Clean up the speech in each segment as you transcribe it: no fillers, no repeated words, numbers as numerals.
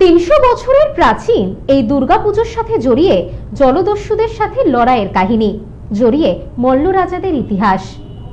300 বছরের প্রাচীন এই দুর্গাপুজোর সাথে জড়িয়ে জলদস্যুদের সাথে লড়াইয়ের কাহিনী, জড়িয়ে মল্ল রাজাদের ইতিহাস।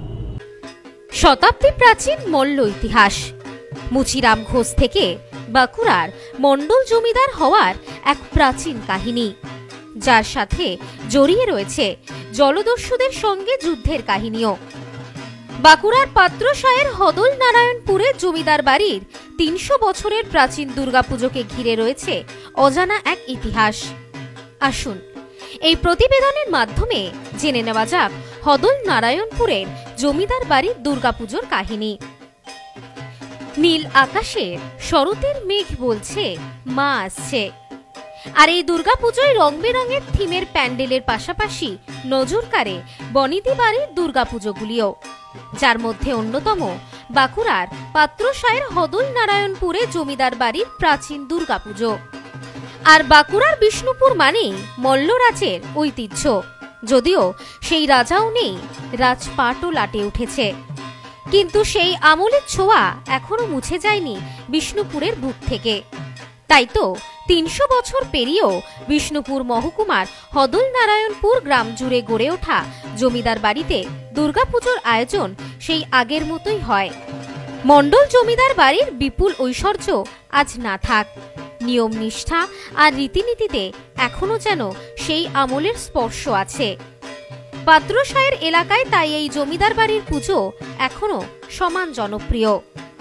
শতাব্দী প্রাচীন মল্ল ইতিহাস। মুচিরাম ঘোষ থেকে বাঁকুড়ার মণ্ডল জমিদার হওয়ার এক প্রাচীন কাহিনী, যার সাথে জড়িয়ে রয়েছে জলদস্যুদের সঙ্গে যুদ্ধের কাহিনীও। বাঁকুড়ার পাত্রসায়ের হদল নারায়ণপুরে জমিদার বাড়ির 300 বছরের প্রাচীন দুর্গাপুজোকে ঘিরে রয়েছে অজানা এক ইতিহাস। আসুন এই প্রতিবেদনের মাধ্যমে জেনে নেওয়া যাক হদল নারায়ণপুরের জমিদার বাড়ির দুর্গাপুজোর কাহিনী। নীল আকাশে শরতের মেঘ বলছে মা আসছে। আর এই দুর্গাপুজোয় রং বেরঙের থিমের প্যান্ডেলের পাশাপাশি নজর কাড়ে বনিদি বাড়ির দুর্গাপুজোগুলিও, যার মধ্যে অন্যতম বাঁকুড়ার পাত্রসায়ের হদল নারায়ণপুরে জমিদার বাড়ির প্রাচীন দুর্গাপুজো। আর বাঁকুড়ার বিষ্ণুপুর মানেই মল্লরাজের ঐতিহ্য, যদিও সেই রাজাও নেই, রাজপাটও লাটে উঠেছে, কিন্তু সেই আমলের ছোঁয়া এখনো মুছে যায়নি বিষ্ণুপুরের বুক থেকে। তাই তো 300 বছর পেরিয়েও বিষ্ণুপুর মহকুমার হদল নারায়ণপুর গ্রাম জুড়ে গড়ে ওঠা জমিদার বাড়িতে দুর্গাপুজোর আয়োজন সেই আগের মতোই হয়। মণ্ডল জমিদার বাড়ির বিপুল ঐশ্বর্য আজ না থাক, নিয়ম নিষ্ঠা আর রীতিনীতিতে এখনো যেন সেই আমলের স্পর্শ আছে। পাত্রসায়ের এলাকায় তাই এই জমিদার বাড়ির পুজো এখনো সমান জনপ্রিয়।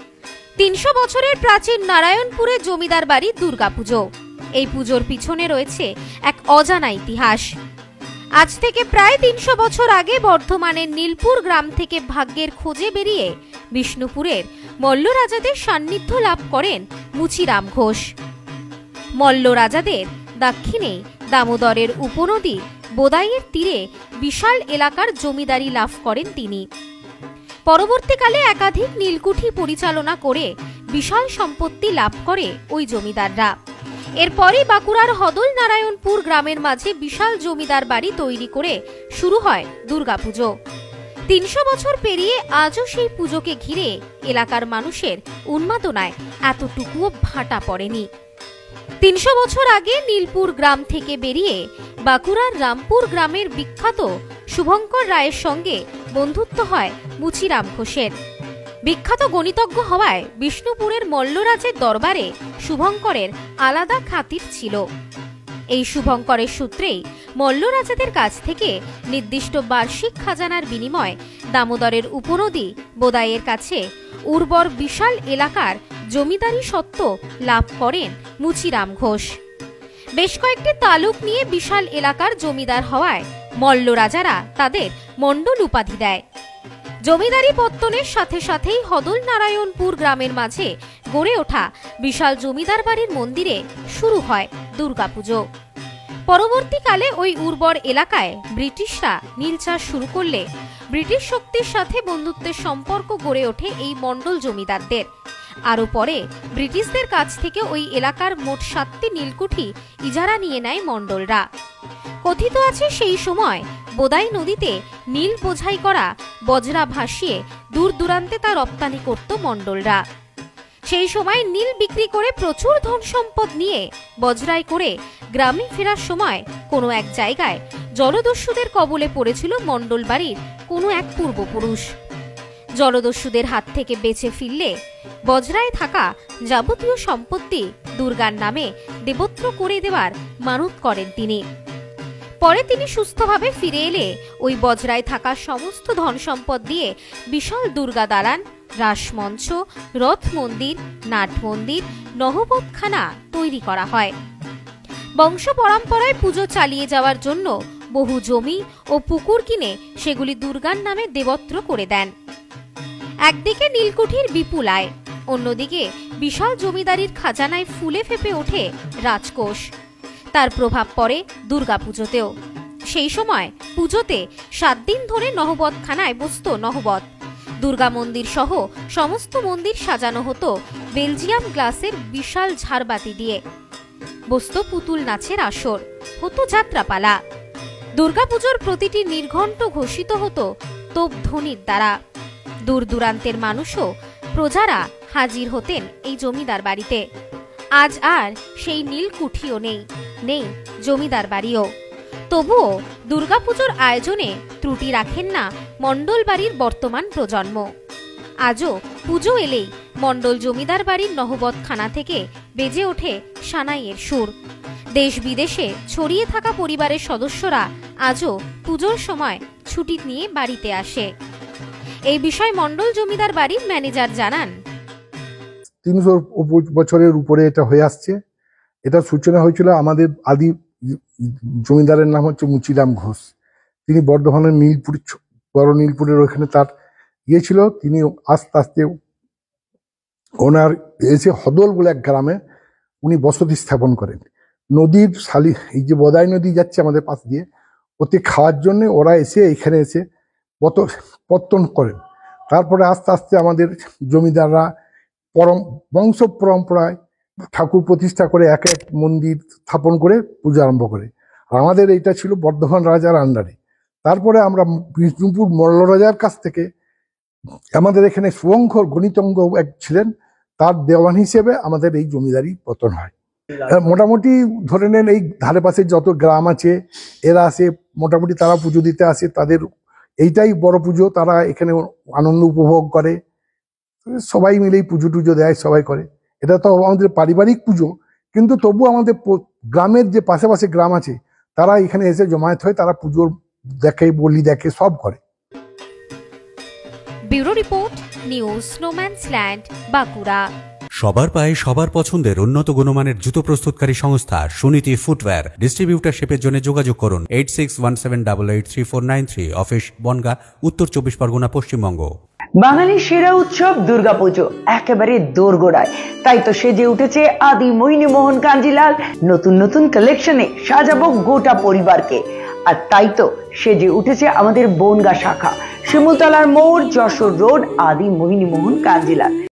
300 বছরের প্রাচীন নারায়ণপুরে জমিদার বাড়ির দুর্গাপুজো, এই পুজোর পিছনে রয়েছে এক অজানা ইতিহাস। আজ থেকে প্রায় 300 বছর আগে বর্ধমানের নীলপুর গ্রাম থেকে ভাগ্যের খোঁজে বেরিয়ে বিষ্ণুপুরের মল্ল রাজাদের সান্নিধ্য লাভ করেন মুচিরাম ঘোষ। মল্ল রাজাদের দক্ষিণে দামোদরের উপনদী বোদাইয়ের তীরে বিশাল এলাকার জমিদারি লাভ করেন তিনি। পরবর্তীকালে একাধিক নীলকুঠি পরিচালনা করে বিশাল সম্পত্তি লাভ করে ওই জমিদাররা। এরপরই বাঁকুড়ার হদল নারায়ণপুর গ্রামের মাঝে বিশাল জমিদার বাড়ি তৈরি করে শুরু হয় দুর্গাপুজো। 300 বছর পেরিয়ে আজও সেই পুজোকে ঘিরে এলাকার মানুষের উন্মাদনায় এতটুকুও ভাটা পড়েনি। 300 বছর আগে নীলপুর গ্রাম থেকে বেরিয়ে বাঁকুড়ার রামপুর গ্রামের বিখ্যাত শুভঙ্কর রায়ের সঙ্গে বন্ধুত্ব হয় মুচিরাম ঘোষের। বিখ্যাত গণিতজ্ঞ হওয়ায় বিষ্ণুপুরের মল্লরাজের দরবারে শুভঙ্করের আলাদা খাতির ছিল। এই শুভঙ্করের সূত্রেই মল্লরাজাদের কাছ থেকে নির্দিষ্ট বার্ষিক খাজানার বিনিময় দামোদরের উপনদী বোদাইয়ের কাছে উর্বর বিশাল এলাকার জমিদারি সত্ত্ব লাভ করেন মুচিরাম ঘোষ। বেশ কয়েকটি তালুক নিয়ে বিশাল এলাকার জমিদার হওয়ায় মল্ল রাজারা তাদের মণ্ডল উপাধি দেয়। জমিদারি পত্তনের সাথে সাথেই হদল নারায়ণপুর গ্রামের মাঝে গড়ে ওঠা বিশাল জমিদার বাড়ির মন্দিরে শুরু হয় দুর্গাপুজো। পরবর্তীকালে ওই উর্বর এলাকায় ব্রিটিশরা নীল চাষ শুরু করলে ব্রিটিশ শক্তির সাথে বন্ধুত্বের সম্পর্ক গড়ে ওঠে এই মণ্ডল জমিদারদের। আরও পরে ব্রিটিশদের কাছ থেকে ওই এলাকার মোট 7টি নীলকুঠি ইজারা নিয়ে নেয় মণ্ডলরা। কথিত আছে সেই সময় বোদাই নদীতে নীল বোঝাই করা বজরা ভাসিয়ে দূর দূরান্তে তা রপ্তানি করত মণ্ডলরা। সেই সময় নীল বিক্রি করে প্রচুর ধন সম্পদ নিয়ে বজরায় করে গ্রামে ফেরার সময় কোনো এক জায়গায় জলদস্যুদের কবলে পড়েছিল মণ্ডল বাড়ির কোনো এক পূর্বপুরুষ। জলদস্যুদের হাত থেকে বেঁচে ফিরলে বজরায় থাকা যাবতীয় সম্পত্তি দুর্গার নামে দেবত্র করে দেওয়ার মানত করেন তিনি। পরে তিনি সুস্থভাবে ফিরে এলে ওই বজরায় থাকা সমস্ত ধন সম্পদ দিয়ে বিশাল দুর্গা দালান, রাসমঞ্চ, রথ মন্দির, নাট মন্দির, নহবতখানা তৈরি করা হয়। বংশ পরম্পরায় পুজো চালিয়ে যাওয়ার জন্য বহু জমি ও পুকুর কিনে সেগুলি দুর্গার নামে দেবত্র করে দেন। একদিকে নীলকুঠির বিপুল আয়, অন্যদিকে বিশাল জমিদারির খাজানায় ফুলে ফেপে ওঠে রাজকোষ। তার প্রভাব পড়ে দুর্গাপুজোতেও। সেই সময় পুজোতে 7 দিন ধরে নহবতখানায় বসত নহবত। দুর্গা মন্দির সহ সমস্ত মন্দির সাজানো হতো বেলজিয়াম গ্লাসের বিশাল ঝাড়বাতি দিয়ে। বসত পুতুল নাচের আসর, হতো যাত্রাপালা। দুর্গাপুজোর প্রতিটি নির্ঘণ্ট ঘোষিত হতো তোপধ্বনির দ্বারা। দূর দূরান্তের মানুষও প্রজারা হাজির হতেন এই জমিদার বাড়িতে। আজ আর সেই নীলকুঠিও নেই, নেই জমিদার বাড়িও। তবুও দুর্গাপুজোর আয়োজনে ত্রুটি রাখেন না মণ্ডল বাড়ির বর্তমান প্রজন্ম। আজও পুজো এলেই মণ্ডল জমিদার বাড়ির নহবতখানা থেকে বেজে ওঠে সানাইয়ের সুর। দেশ বিদেশে ছড়িয়ে থাকা পরিবারের সদস্যরা আজও পুজোর সময় ছুটি নিয়ে বাড়িতে আসে। এই বিষয়ে মণ্ডল জমিদার বাড়ির ম্যানেজার জানান, 300 বছরের উপরে এটা হয়ে আসছে। এটা সূচনা হয়েছিল আমাদের আদি জমিদারের নাম হচ্ছে মুচিরাম ঘোষ। তিনি বর্ধমানের নীলপুর, বড় নীলপুরের ওখানে তার ছিল। তিনি আস্তে আস্তে ওনার এসে হদল বলে এক গ্রামে উনি বসতি স্থাপন করেন। নদীর এই যে বদাই নদী যাচ্ছে আমাদের পাশ দিয়ে, ওতে খাওয়ার জন্য ওরা এসে এখানে এসে পত্তন করেন। তারপরে আস্তে আস্তে আমাদের জমিদাররা বংশ পরম্পরায় ঠাকুর প্রতিষ্ঠা করে এক এক মন্দির স্থাপন করে পুজো আরম্ভ করে। আর আমাদের এইটা ছিল বর্ধমান রাজার আন্ডারে। তারপরে আমরা বিষ্ণুপুর মল্ল রাজার কাছ থেকে আমাদের এখানে শুভঙ্কর গণিতঙ্গ এক ছিলেন, তার দেওয়ান হিসেবে আমাদের এই জমিদারি পতন হয়। মোটামুটি ধরে নেন এই ধারে পাশে যত গ্রাম আছে এরা আসে, মোটামুটি তারা পুজো দিতে আসে। তাদের এইটাই বড় পুজো, তারা এখানে আনন্দ উপভোগ করে, সবাই মিলেই পুজো টুজো দেয়, সবাই করে। এটা তো আমাদের পারিবারিক পুজো, কিন্তু তবু আমাদের গ্রামের যে পাশাপাশি গ্রাম আছে তারা এখানে এসে জমায়েত হয়, তারা পুজোর দেখে, বলি দেখে, সব করে। ব্যুরো রিপোর্ট, নিউজ স্নোম্যান্সল্যান্ড, বাঁকুড়া। সবার পায়ে সবার পছন্দের উন্নত গুণমানের জুতো প্রস্তুতকারী সংস্থা সুনীতি ফুটওয়্যার। ডিস্ট্রিবিউটারশিপের জন্য যোগাযোগ করুন 8617883493, অফিস বনগাঁ, উত্তর 24 পরগনা, পশ্চিমবঙ্গ। বাঙালির সেরা উৎসব দুর্গাপুজো একেবারে দোরগোড়ায়, তাই তো সেজে উঠেছে আদি মোহিনী মোহন কাঞ্জিলাল। নতুন নতুন কালেকশনে সাজাবো গোটা পরিবারকে। আর তাই তো সেজে উঠেছে আমাদের বনগাঁ শাখা, শিমুলতলার মোড়, যশোর রোড, আদি মোহিনী মোহন কাঞ্জিলাল।